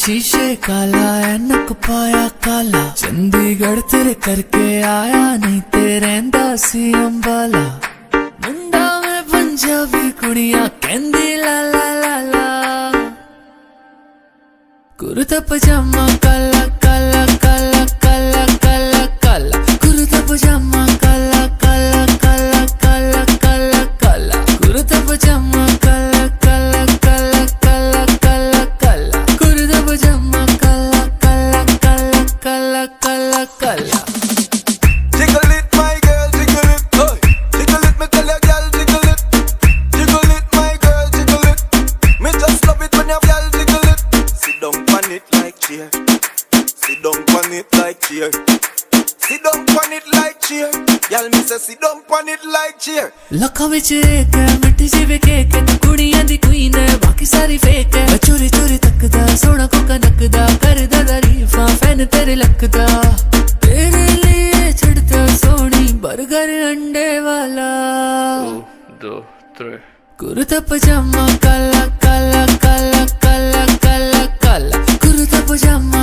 शीशे काला ऐनक पाया काला, चंडीगढ़ तेरे करके आया नहीं ते रहिंदा सी अंबाला। मुंडा में पंजाबी कुड़ियां कहंदी ला ला ला ला, कुर्ता पजामा काला काला काला काला काला काला, कुर्ता पजामा काला काला काला काला काला काला, कुर्ता पजामा काला काला काला काला काला काला, कुर्ता पजामा काला काला काला काला काला काला। Jiggle it, my girl, jiggle it, hey. Jiggle it, me tell ya, girl, jiggle it. Jiggle it, my girl, jiggle it. Me just love it when your girl jiggle it. Sit down on it like chair. Sit down on it like chair. Sit down on it like chair. Girl, me say sit down on it like chair. लखा विच एक है मिठी सी वे cake है, तू कुड़ियां दी queen है बाकी सारी फेक है। मैं चोरी चोरी तकदा सोना कोका नकदा, करदा तारीफां फैन तेरे लकदा। तेरे लिए छड़ता सोनी बर्गर अंडे वाला। 1, 2, 3 कुर्ता पजामा काला काला काला काला काला काला, कुर्ता पजामा